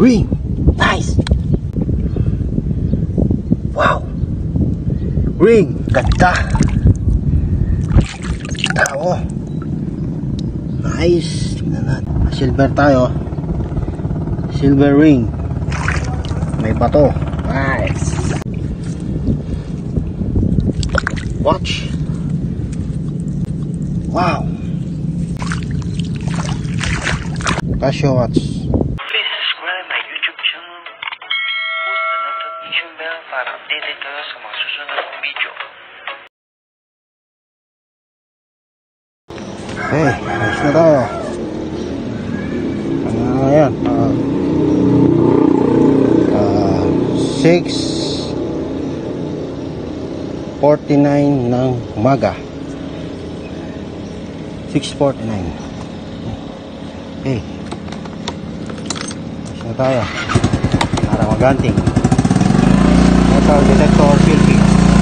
Ring. Nice. Wow. Ring. Ganda. Tao. Nice. Tingnan natin. Silver tayo. Silver ring. May bato. Nice. Watch. Wow. Casio watch. Please subscribe my YouTube channel. Hit the notification bell para updated kayo sa mga susunod kong video. Okay, ayos na tayo. Ano na yan? 6:49 ng umaga. 6:49. Okay. Ayos na tayo. Para maganting. Metal detector filtering.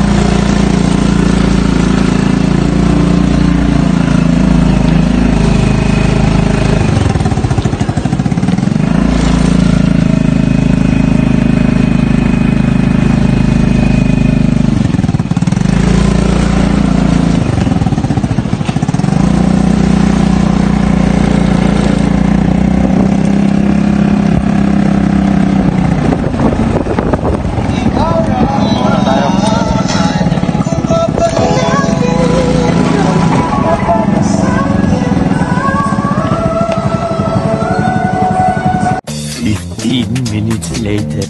Minutes later.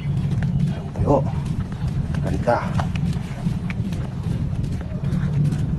Tayo. Ganda.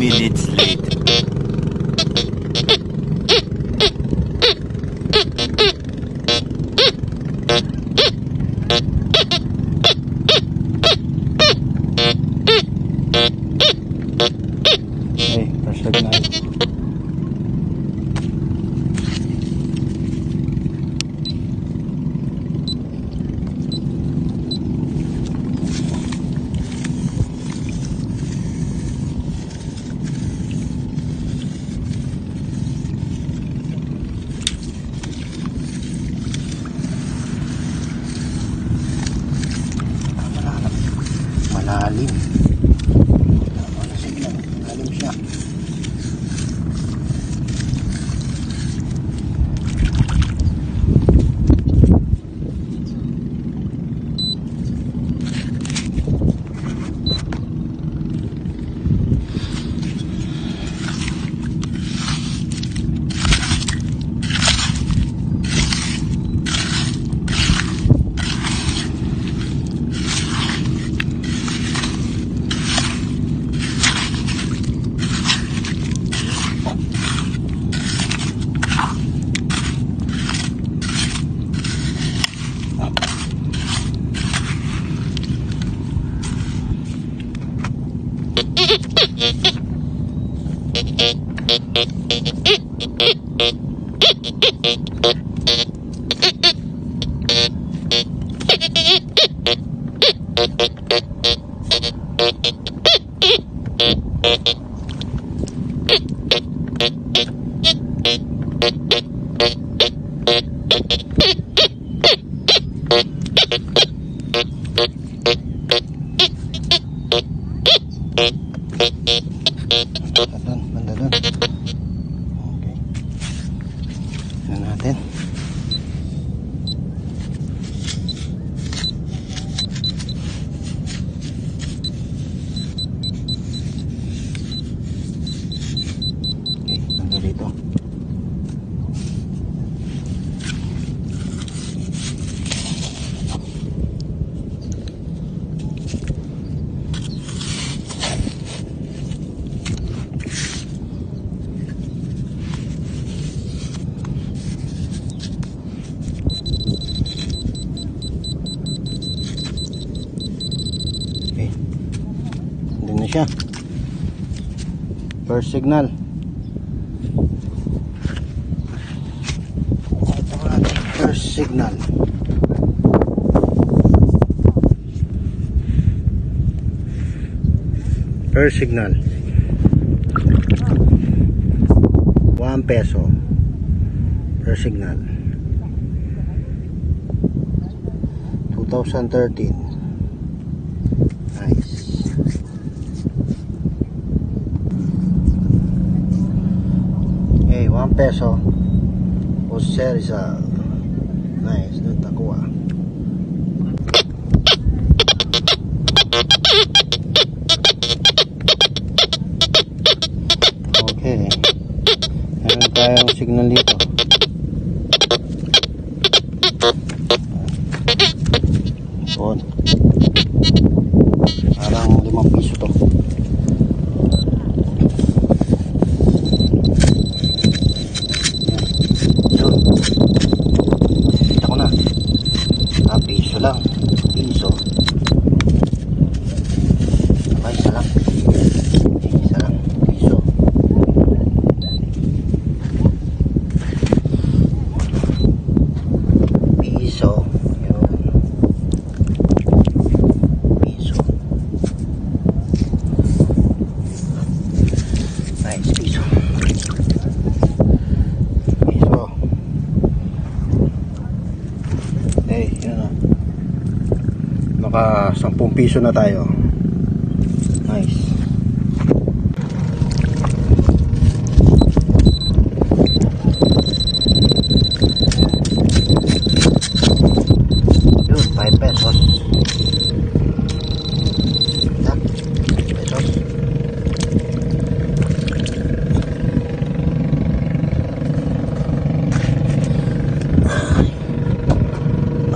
minutes later. Okay, first signal. Malalim. Malalim siya. Banda dun. Okay. Tignan natin. Okay, banda dito. Andun na siya. First signal. Ito natin. First signal. First signal. 1 peso. First signal. 2013. Nice. Okay, 1 peso. Jose Rizal. Nice, doon takuha. Okay. Meron tayong signal dito. Doon. Parang 5 piso to. Yun. Kita ko na. Piso lang. Piso. Okay, isa lang. Isa lang. Piso. Piso. Yun. Piso. Nice, piso. Piso. Eh, yun o. Naka 10 piso na tayo. Nice. Yun, 5 pesos. Yan, 5 pesos.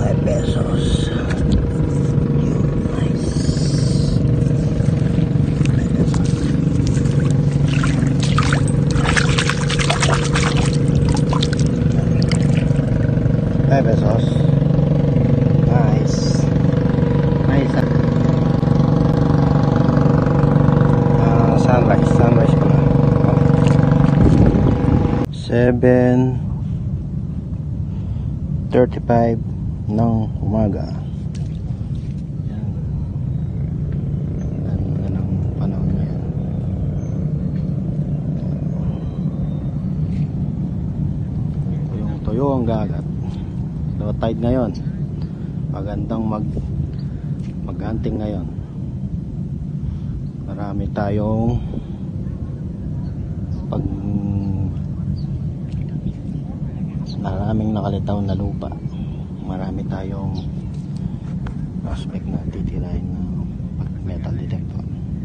Pesos. Yun, nice. 11:35 ng umaga. Yan. Ganda ng panahon ngayon. Tuyo ang gagat. Low tide ngayon. Magandang mag-hunting ngayon. Marami tayong maraming nakalitaw na lupa. Marami tayong prospect na titirahin na metal detector.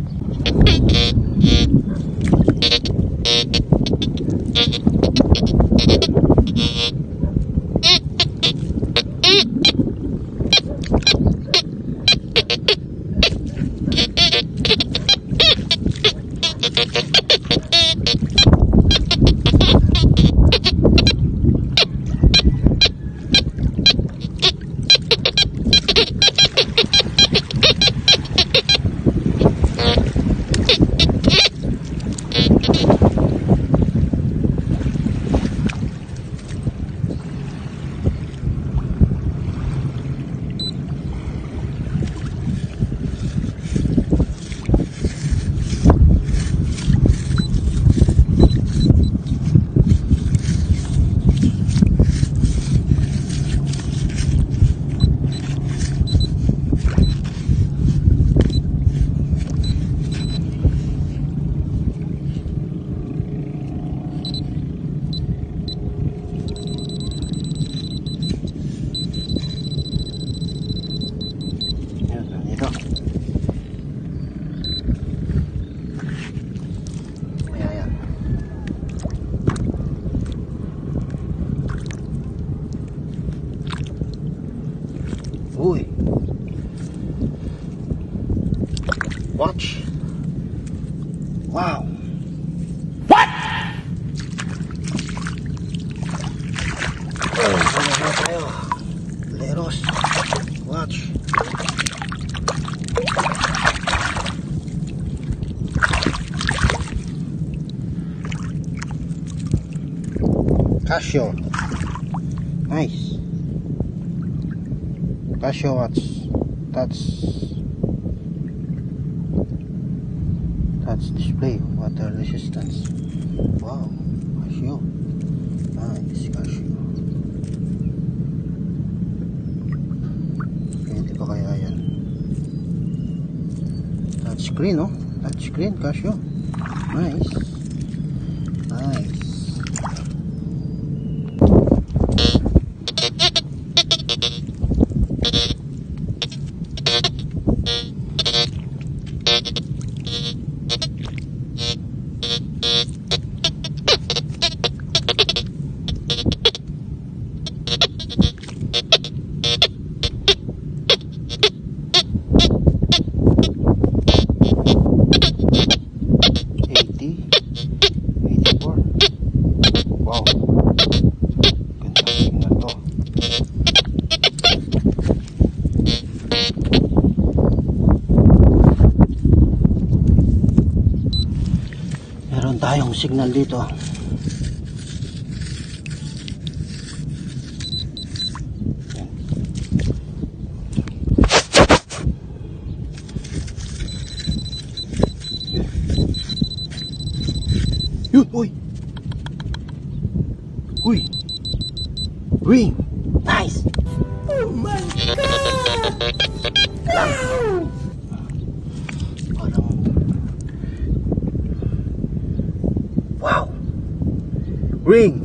Uy, watch. Wow. What? Oh, ano tayo? Leros. Watch. Casio. Nice. Casio watch. That's display water resistance. Wow, Casio. Nice Casio. Pwede pa kaya yan? Touchscreen, oh. Touchscreen Casio. Nice. Nice. Wow, ganda signal to. Meron tayong signal dito. Yun, uy! Uy! Ring! Nice! Oh my God! Wow! Parang... Wow! Ring!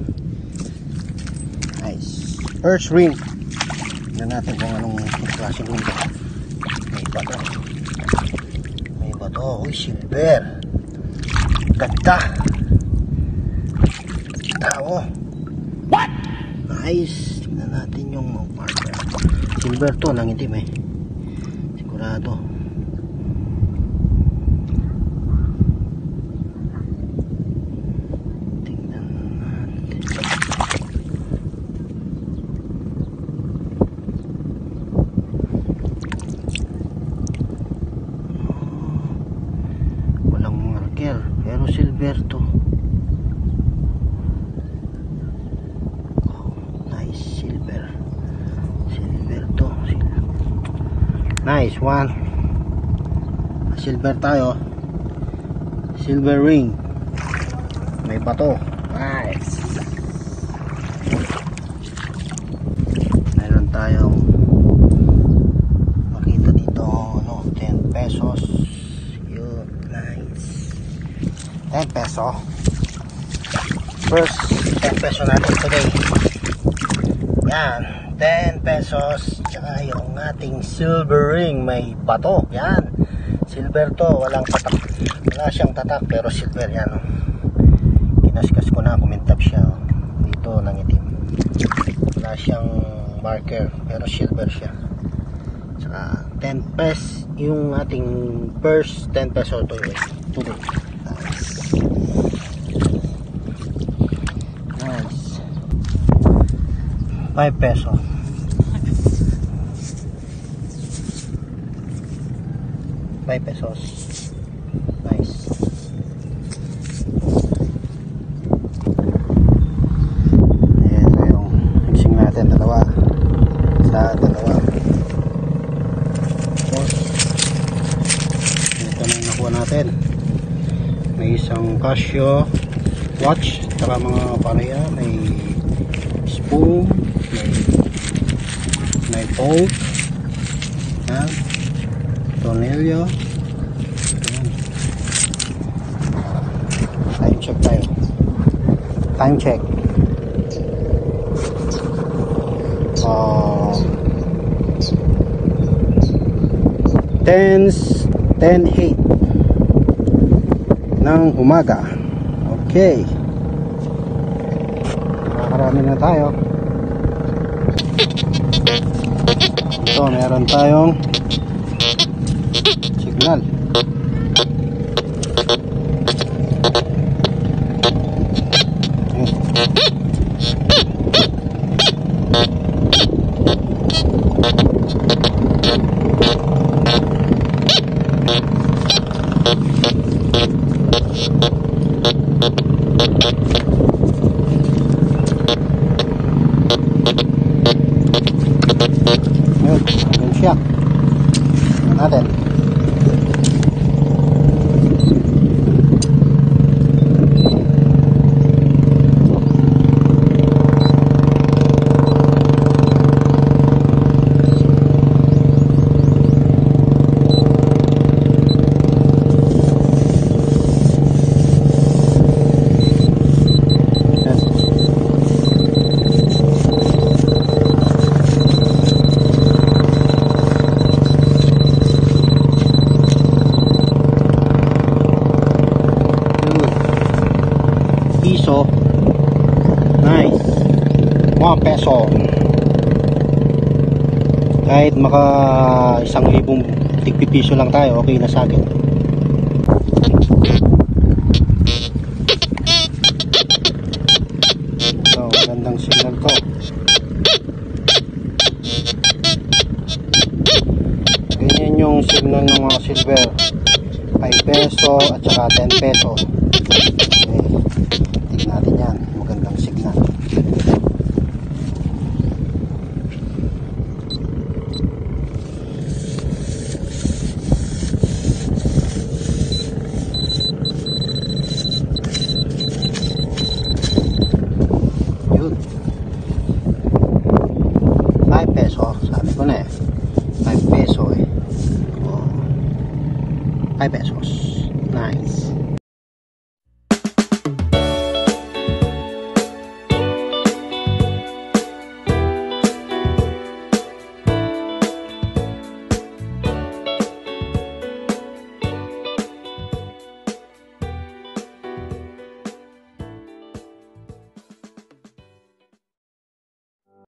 Nice! First ring! Tignan natin kung anong klaseng ring ito. May bato. May bato. Uy, silver! Ganda! Tao! What? Nice. Tingnan natin yung marker. Silver to, nangitim eh. Sigurado. Tingnan natin. Walang marker, pero silver to. Nice one. Silver tayo. Silver ring. May bato. Nice. Meron tayong makita dito, no, 10 pesos. Yun, nice. 10 peso. First 10 peso natin today. Yan, 10 pesos. Tsaka yung ating silver ring, may bato. Yan, silver to, walang tatak. Wala siyang tatak pero silver yan. Kinaskas ko na, kumintab siya. Dito nangitim. Wala siyang marker pero silver siya. Tsaka 10 pesos yung ating first 10 peso today. Nice. 5 peso. Pesos. Nice. Ayan, so yung mixing natin, dalawa. Okay. Ito na yung nakuha natin. May isang Casio watch, saka mga pareha, may spoon, may poke, tornilyo. Time check tayo. Time check. 10:08 ng umaga. Okay. Nakakarami na tayo. Ito, meron tayong signal. Ayun siya. Tingnan natin. Piso. Nice. 1 peso. Kahit maka 1,000 tigpipiso lang tayo, okay na sa akin. So, magandang signal to. Ganyan yung signal ng mga silver. 5 peso at saka 10 peso. Natin yan, magandang signal. Yun, 5 peso, sabi ko na 5 peso 5 pesos. Nice.